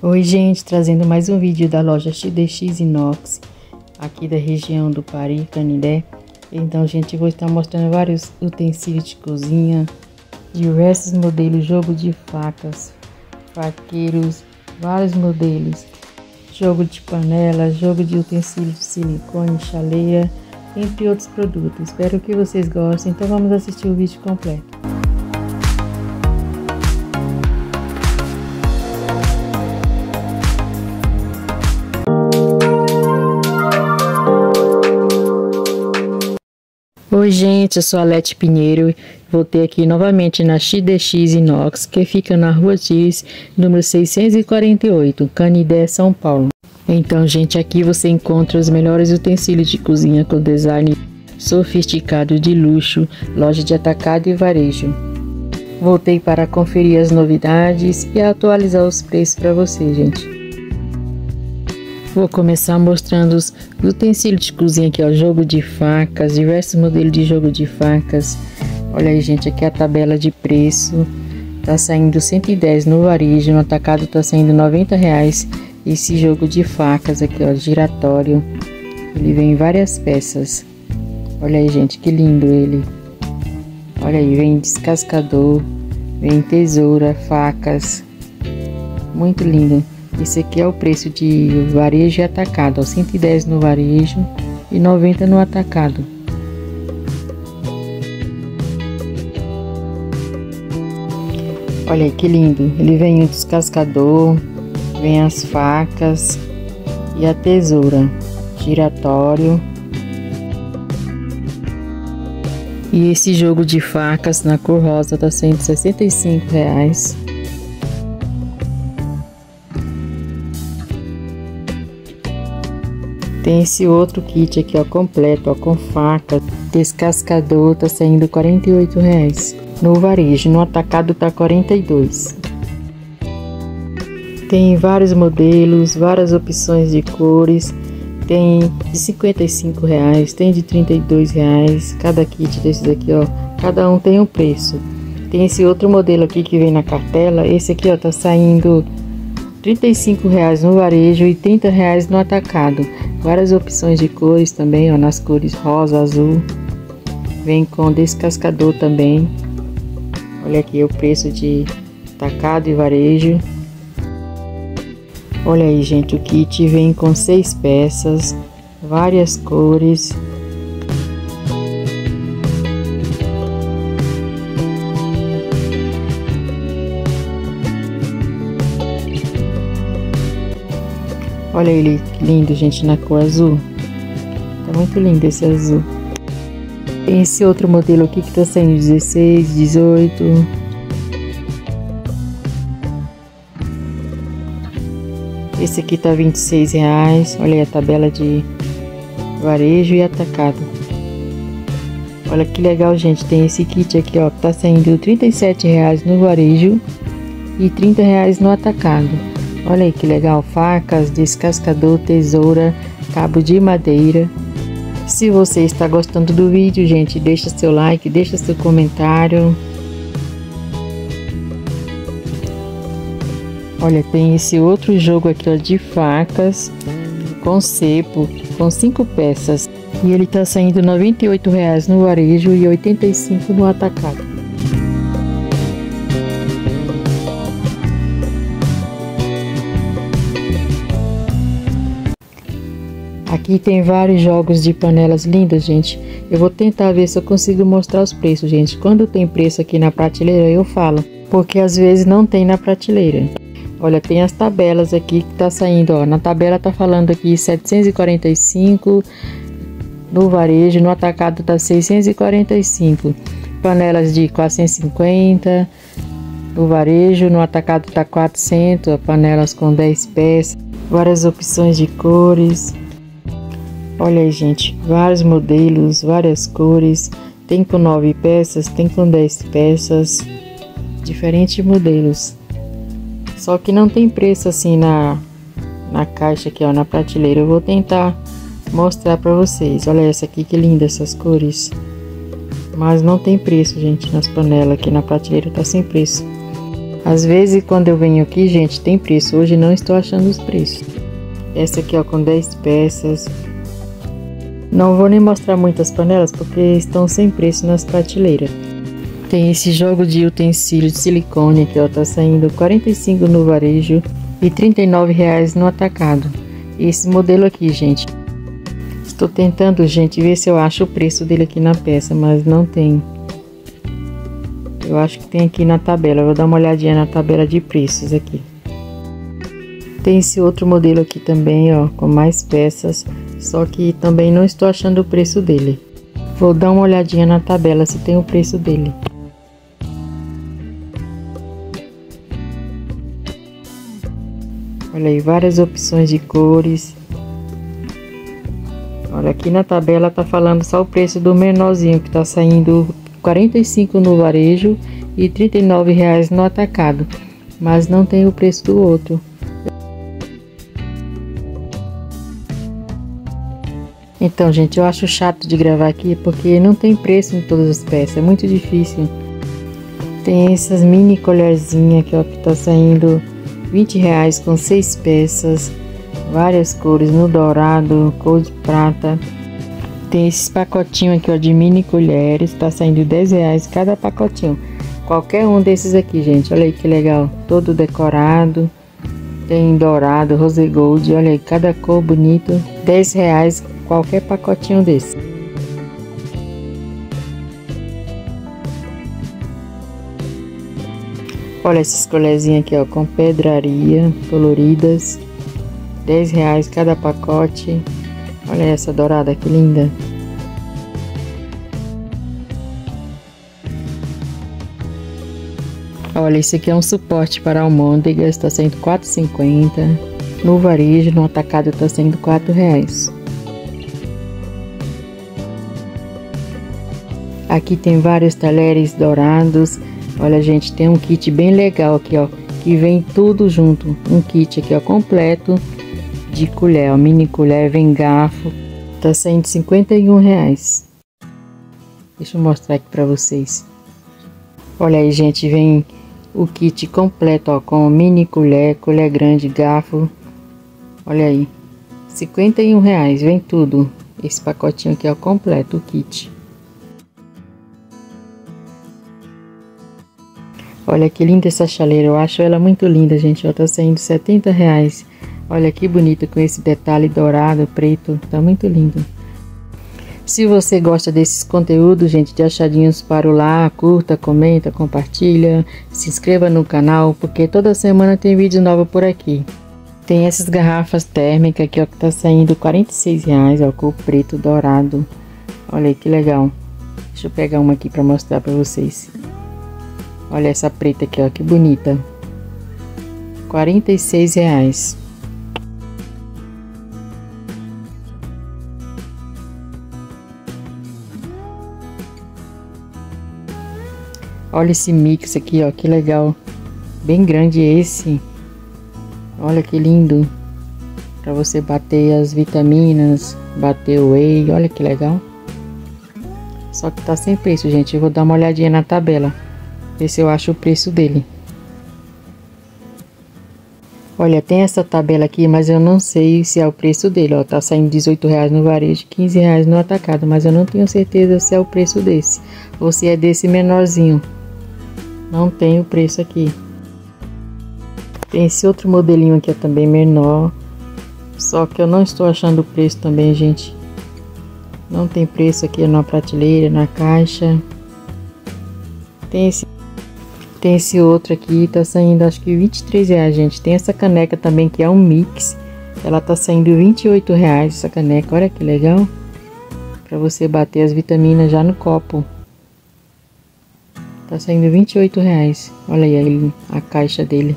Oi gente, trazendo mais um vídeo da loja XDX Inox, aqui da região do Pari, Canindé. Então gente, vou estar mostrando vários utensílios de cozinha, diversos modelos, jogo de facas, faqueiros, vários modelos, jogo de panela, jogo de utensílios de silicone, chaleira, entre outros produtos. Espero que vocês gostem, então vamos assistir o vídeo completo. Oi gente, eu sou a Lete Pinheiro, voltei aqui novamente na XDX Inox, que fica na Rua X, número 648, Canindé, São Paulo. Então gente, aqui você encontra os melhores utensílios de cozinha com design sofisticado de luxo, loja de atacado e varejo. Voltei para conferir as novidades e atualizar os preços para você, gente. Vou começar mostrando os utensílios de cozinha aqui, ó, jogo de facas, diversos modelos de jogo de facas. Olha aí, gente, aqui a tabela de preço. Tá saindo 110 no varejo, no atacado tá saindo R$90. Esse jogo de facas aqui, ó, giratório. Ele vem em várias peças. Olha aí, gente, que lindo ele. Olha aí, vem descascador, vem tesoura, facas. Muito lindo. Esse aqui é o preço de varejo e atacado, ó, 110 no varejo e 90 no atacado. Olha aí que lindo, ele vem o descascador, vem as facas e a tesoura, giratório. E esse jogo de facas na cor rosa tá sendo R$65. Tem esse outro kit aqui, ó, completo, ó, com faca, descascador, tá saindo R$48. No varejo, no atacado tá R$42. Tem vários modelos, várias opções de cores. Tem de R$55, tem de R$32. Cada kit desses aqui, ó, cada um tem um preço. Tem esse outro modelo aqui que vem na cartela. Esse aqui, ó, tá saindo R$35 no varejo e R$30 no atacado. Várias opções de cores também, ó, nas cores rosa, azul. Vem com descascador também. Olha aqui o preço de atacado e varejo. Olha aí, gente, o kit vem com 6 peças, várias cores. Olha ele, que lindo, gente, na cor azul. Tá muito lindo esse azul. Tem esse outro modelo aqui que tá saindo 16, 18. Esse aqui tá R$26. Olha aí a tabela de varejo e atacado. Olha que legal, gente. Tem esse kit aqui, ó, que tá saindo R$37 no varejo e R$30 no atacado. Olha aí que legal, facas, descascador, tesoura, cabo de madeira. Se você está gostando do vídeo, gente, deixa seu like, deixa seu comentário. Olha, tem esse outro jogo aqui, ó, de facas com cepo, com 5 peças. E ele tá saindo R$98 no varejo e R$85 no atacado. Aqui tem vários jogos de panelas lindas, gente. Eu vou tentar ver se eu consigo mostrar os preços, gente. Quando tem preço aqui na prateleira, eu falo, porque às vezes não tem na prateleira. Olha, tem as tabelas aqui que tá saindo, ó. Na tabela tá falando aqui R$745 no varejo, no atacado tá R$645. Panelas de 450 no varejo, no atacado tá R$400. Panelas com 10 peças, várias opções de cores. Olha aí, gente, vários modelos, várias cores. Tem com 9 peças, tem com 10 peças, diferentes modelos. Só que não tem preço assim na caixa aqui, ó, na prateleira. Eu vou tentar mostrar pra vocês. Olha essa aqui, que linda essas cores. Mas não tem preço, gente, nas panelas. Aqui na prateleira tá sem preço. Às vezes quando eu venho aqui, gente, tem preço. Hoje não estou achando os preços. Essa aqui, ó, com 10 peças. Não vou nem mostrar muitas panelas porque estão sem preço nas prateleiras. Tem esse jogo de utensílio de silicone aqui, ó, tá saindo R$ 45 no varejo e R$ 39,00 no atacado. Esse modelo aqui, gente. Estou tentando, gente, ver se eu acho o preço dele aqui na peça, mas não tem. Eu acho que tem aqui na tabela. Eu vou dar uma olhadinha na tabela de preços aqui. Tem esse outro modelo aqui também, ó, com mais peças, só que também não estou achando o preço dele. Vou dar uma olhadinha na tabela se tem o preço dele. Olha aí, várias opções de cores. Olha, aqui na tabela tá falando só o preço do menorzinho, que tá saindo R$ 45 no varejo e R$ 39,00 no atacado. Mas não tem o preço do outro. Então, gente, eu acho chato de gravar aqui porque não tem preço em todas as peças. É muito difícil. Tem essas mini colherzinhas aqui, ó, que tá saindo R$ 20,00 com 6 peças. Várias cores, no dourado, cor de prata. Tem esses pacotinhos aqui, ó, de mini colheres. Tá saindo R$ 10,00 cada pacotinho. Qualquer um desses aqui, gente. Olha aí que legal. Todo decorado. Tem dourado, rose gold. Olha aí, cada cor bonito. R$ 10,00 qualquer pacotinho desse. Olha essas colherzinhas aqui, ó, com pedraria coloridas. R$ 10,00 cada pacote. Olha essa dourada, que linda. Olha, esse aqui é um suporte para almôndegas, está saindo R$ 4,50. No varejo, no atacado, está saindo R$ 4,00. Aqui tem vários talheres dourados. Olha, gente, tem um kit bem legal aqui, ó, que vem tudo junto. Um kit aqui, ó, completo de colher, ó, mini colher, vem garfo. Tá saindo R$ 51,00. Deixa eu mostrar aqui pra vocês. Olha aí, gente, vem o kit completo, ó, com mini colher, colher grande, garfo. Olha aí, R$ 51,00, vem tudo. Esse pacotinho aqui, ó, completo, o kit. Olha que linda essa chaleira, eu acho ela muito linda, gente, ó, tá saindo R$ 70,00. Olha que bonita, com esse detalhe dourado, preto, tá muito lindo. Se você gosta desses conteúdos, gente, de achadinhos para o lar, curta, comenta, compartilha, se inscreva no canal, porque toda semana tem vídeo novo por aqui. Tem essas garrafas térmicas aqui, ó, que tá saindo R$ 46,00, ó, cor preto, dourado. Olha aí que legal. Deixa eu pegar uma aqui para mostrar para vocês. Olha essa preta aqui, ó, que bonita. R$ 46,00. Olha esse mix aqui, ó, que legal. Bem grande esse. Olha que lindo. Pra você bater as vitaminas, bater o whey, olha que legal. Só que tá sem preço, gente. Eu vou dar uma olhadinha na tabela, ver se eu acho o preço dele. Olha, tem essa tabela aqui, mas eu não sei se é o preço dele, ó. Tá saindo R$ 18,00 no varejo, R$ 15,00 no atacado, mas eu não tenho certeza se é o preço desse, ou se é desse menorzinho. Não tem o preço aqui. Tem esse outro modelinho aqui, ó, também menor. Só que eu não estou achando o preço também, gente. Não tem preço aqui na prateleira, na caixa. Tem esse outro aqui, tá saindo acho que R$ 23,00, gente. Tem essa caneca também, que é um mix. Ela tá saindo R$ 28,00 essa caneca. Olha que legal. Pra você bater as vitaminas já no copo. Tá saindo R$ 28,00. Olha aí a caixa dele.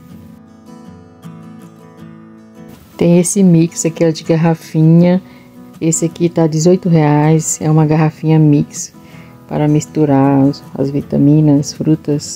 Tem esse mix aqui, ó, de garrafinha. Esse aqui tá R$ 18,00. É uma garrafinha mix para misturar as vitaminas, frutas.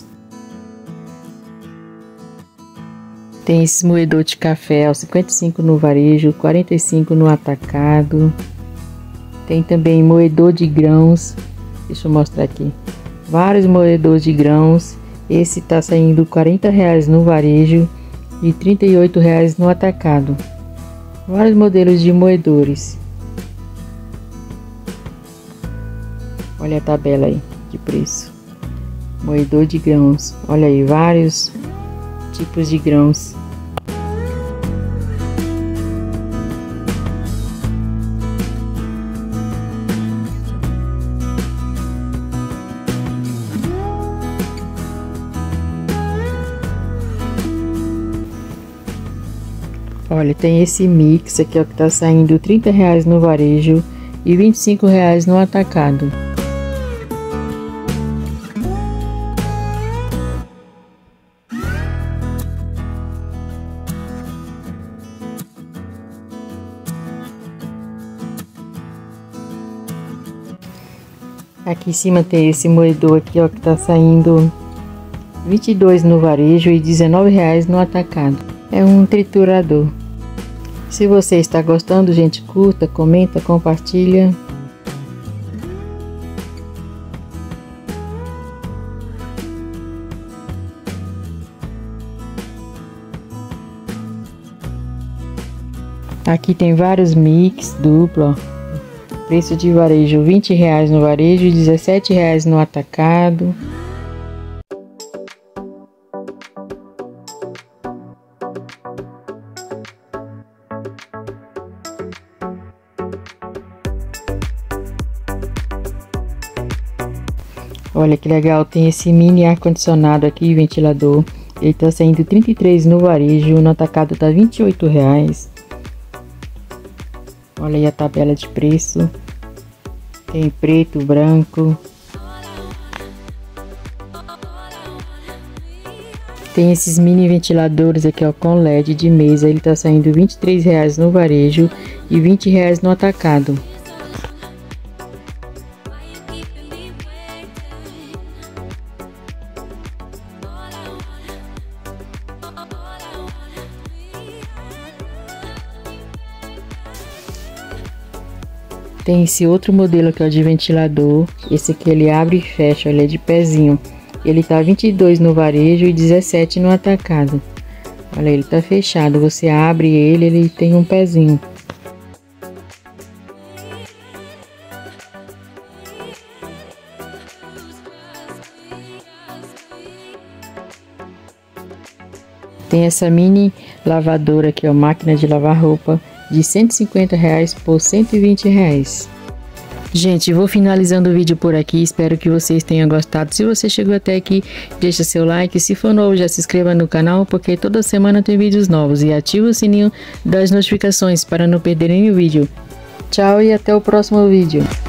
Tem esse moedor de café, ó, 55 no varejo, 45 no atacado. Tem também moedor de grãos. Deixa eu mostrar aqui. Vários moedores de grãos, Esse tá saindo R$40 no varejo e R$38 no atacado. Vários modelos de moedores. Olha a tabela aí de preço. Moedor de grãos. Olha aí, vários tipos de grãos. Olha, tem esse mix aqui, ó, que tá saindo R$30 no varejo e R$25 no atacado. Aqui em cima tem esse moedor aqui, ó, que tá saindo R$22 no varejo e R$19 no atacado. É um triturador. Se você está gostando, gente, curta, comenta, compartilha. Aqui tem vários mix duplo, ó. Preço de varejo R$20 no varejo e R$17 no atacado. Olha que legal, tem esse mini ar-condicionado aqui, ventilador. Ele tá saindo R$33 no varejo, no atacado tá R$28. Olha aí a tabela de preço. Tem preto, branco. Tem esses mini ventiladores aqui, ó, com LED de mesa. Ele tá saindo R$23 no varejo e R$20 no atacado. Tem esse outro modelo aqui, ó, de ventilador. Esse aqui ele abre e fecha, ele é de pezinho. Ele tá R$22 no varejo e R$17 no atacado. Olha, ele tá fechado. Você abre ele, ele tem um pezinho. Tem essa mini lavadora aqui, ó, máquina de lavar roupa, de R$150 por R$120. Gente, vou finalizando o vídeo por aqui, espero que vocês tenham gostado. Se você chegou até aqui, deixa seu like, se for novo já se inscreva no canal, porque toda semana tem vídeos novos, e ativa o sininho das notificações para não perderem o vídeo. Tchau e até o próximo vídeo.